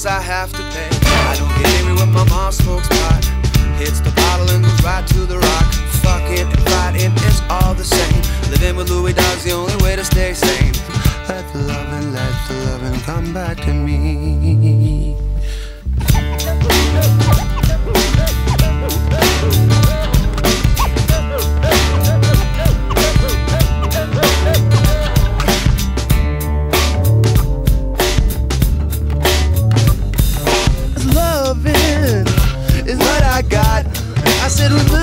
bills I have to pay. I don't get angry when my mom smokes pot, hits the bottle and goes right to the rock. Fucking and fighting, it's all the same. Living with Louis Dog's the only way to stay sane. Let the loving come back to me. Loving is what I got. I said